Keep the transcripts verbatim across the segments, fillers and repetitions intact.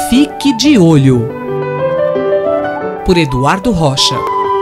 Fique de Olho, por Eduardo Rocha.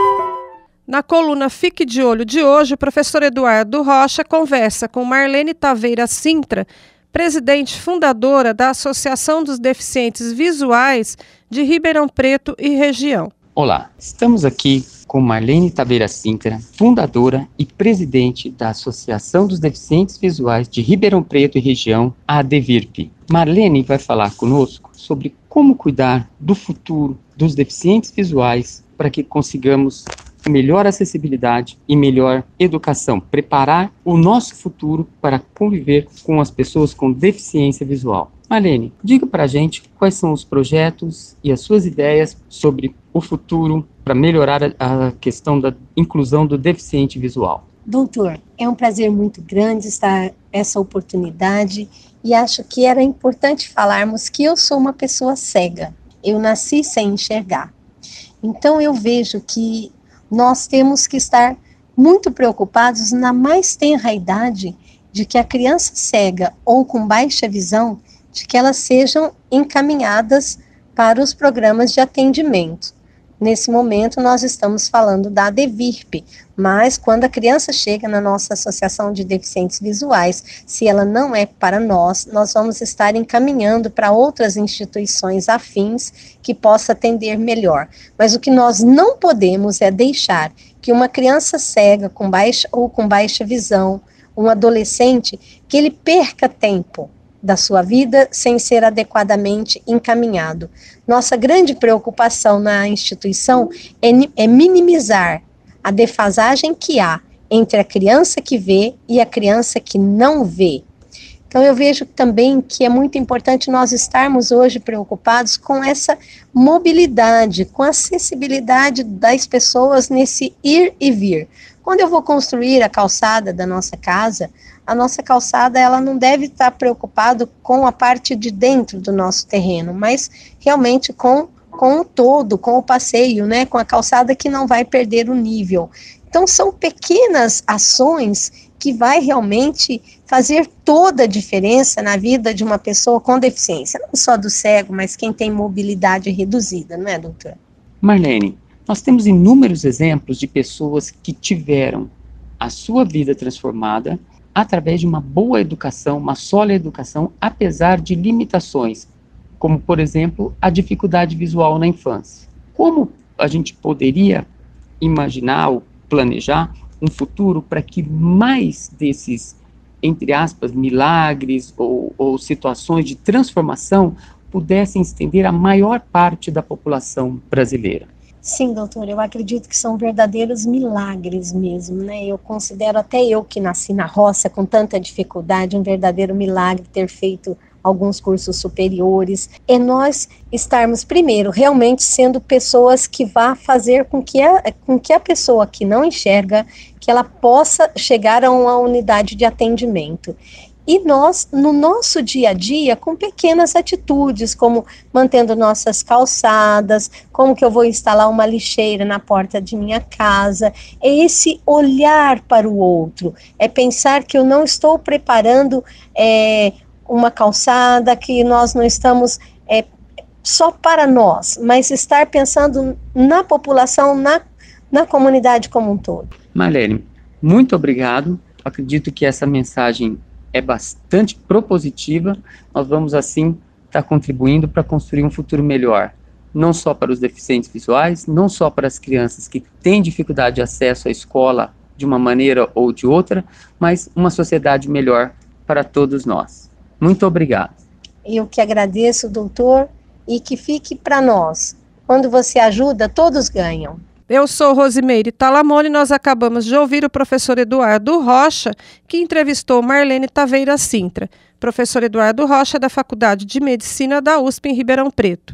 Na coluna Fique de Olho de hoje, o professor Eduardo Rocha conversa com Marlene Taveira Sintra, presidente fundadora da Associação dos Deficientes Visuais de Ribeirão Preto e região. Olá, estamos aqui com Marlene Taveira Sintra, fundadora e presidente da Associação dos Deficientes Visuais de Ribeirão Preto e região, a ADVIRP. Marlene vai falar conosco sobre como cuidar do futuro dos deficientes visuais para que consigamos melhor acessibilidade e melhor educação, preparar o nosso futuro para conviver com as pessoas com deficiência visual. Marlene, diga para a gente quais são os projetos e as suas ideias sobre o futuro para melhorar a, a questão da inclusão do deficiente visual. Doutor, é um prazer muito grande estar essa oportunidade e acho que era importante falarmos que eu sou uma pessoa cega. Eu nasci sem enxergar. Então eu vejo que nós temos que estar muito preocupados na mais tenra idade de que a criança cega ou com baixa visão, de que elas sejam encaminhadas para os programas de atendimento. Nesse momento nós estamos falando da ADVIRP, mas quando a criança chega na nossa Associação de Deficientes Visuais, se ela não é para nós, nós vamos estar encaminhando para outras instituições afins que possa atender melhor. Mas o que nós não podemos é deixar que uma criança cega com baixa ou com baixa visão, um adolescente, que ele perca tempo da sua vida sem ser adequadamente encaminhado. Nossa grande preocupação na instituição é, é minimizar a defasagem que há entre a criança que vê e a criança que não vê. Então eu vejo também que é muito importante nós estarmos hoje preocupados com essa mobilidade, com a acessibilidade das pessoas nesse ir e vir. Quando eu vou construir a calçada da nossa casa, a nossa calçada ela não deve estar preocupada com a parte de dentro do nosso terreno, mas realmente com, com o todo, com o passeio, né, com a calçada que não vai perder o nível. Então são pequenas ações que vai realmente fazer toda a diferença na vida de uma pessoa com deficiência, não só do cego, mas quem tem mobilidade reduzida, não é, doutor? Marlene, nós temos inúmeros exemplos de pessoas que tiveram a sua vida transformada através de uma boa educação, uma sólida educação, apesar de limitações, como, por exemplo, a dificuldade visual na infância. Como a gente poderia imaginar ou planejar um futuro para que mais desses, entre aspas, milagres ou, ou situações de transformação pudessem estender a maior parte da população brasileira? Sim, doutor, eu acredito que são verdadeiros milagres mesmo, né? Eu considero até eu que nasci na roça com tanta dificuldade, um verdadeiro milagre ter feito alguns cursos superiores. É nós estarmos, primeiro, realmente sendo pessoas que vá fazer com que a, com que a pessoa que não enxerga, que ela possa chegar a uma unidade de atendimento. E nós, no nosso dia a dia, com pequenas atitudes, como mantendo nossas calçadas, como que eu vou instalar uma lixeira na porta de minha casa, é esse olhar para o outro, é pensar que eu não estou preparando é, uma calçada, que nós não estamos é, só para nós, mas estar pensando na população, na, na comunidade como um todo. Marlene, muito obrigado, acredito que essa mensagem é bastante propositiva. Nós vamos assim estar contribuindo para construir um futuro melhor, não só para os deficientes visuais, não só para as crianças que têm dificuldade de acesso à escola de uma maneira ou de outra, mas uma sociedade melhor para todos nós. Muito obrigado. Eu que agradeço, doutor, e que fique para nós. Quando você ajuda, todos ganham. Eu sou Rosimeire Talamone e nós acabamos de ouvir o professor Eduardo Rocha, que entrevistou Marlene Taveira Sintra. Professor Eduardo Rocha, da Faculdade de Medicina da U S P em Ribeirão Preto.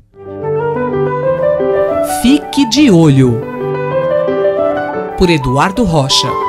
Fique de Olho, por Eduardo Rocha.